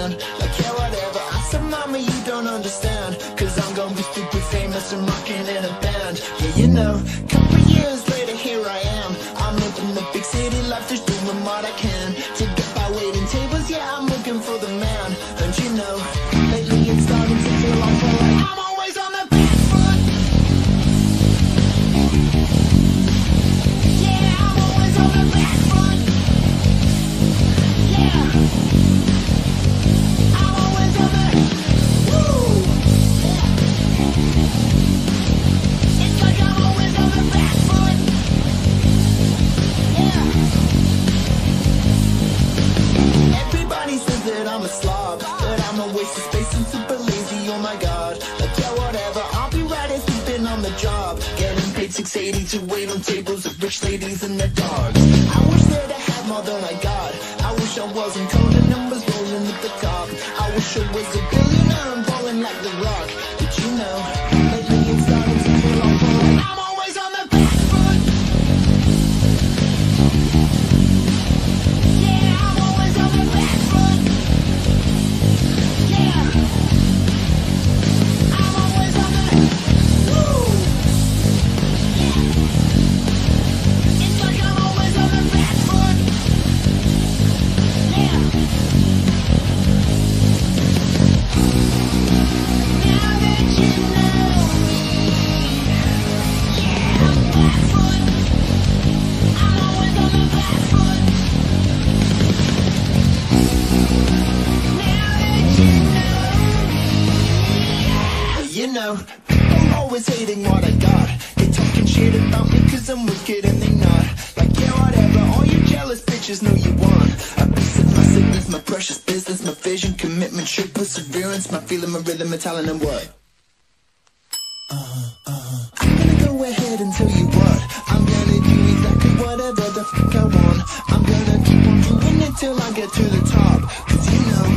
man. Like, yeah, whatever. I said, mama, you don't understand, cause I'm gonna be super famous and rocking in a band. Yeah, you know, couple years later, here I am. I'm living the big city life, just doing what I can to get by waiting tables. Yeah, I'm looking for the man. And you know, lately it's starting to feel awful, like I'm always on the back foot. Yeah, I'm always on the back foot. Yeah, I'm always on the woo. Yeah, it's like I'm always on the back foot. Yeah. Everybody says that I'm a slob, that I'm a waste of space and super lazy, oh my god. Like, yeah, whatever, I'll be right as sleeping on the job, getting paid $6.80 to wait on tables of rich ladies and their dogs. I wish that I had more than I got. I wish I wasn't counting numbers rolling at the top. I wish I was a billionaire and balling like The Rock. But you know, lately it's starting to feel awful, like I'm always on the back foot. Yeah, I'm always on the back foot. Yeah, I'm always on the woo. Yeah, it's like I'm always on the back foot. Yeah. Now that you know me, yeah, I'm back foot. I'm always on the back foot. Now that you know me, you know, people always hating what I got. They talking shit about me cause I'm wicked and they not. Like, yeah, whatever, all you jealous bitches know you want a piece of my sickness, my precious business, my vision, commitment, shit, perseverance, my feeling, my rhythm, my talent, and what? I'm gonna go ahead and tell you what. I'm gonna do exactly whatever the fuck I want. I'm gonna keep on doing it till I get to the top. Cause you know,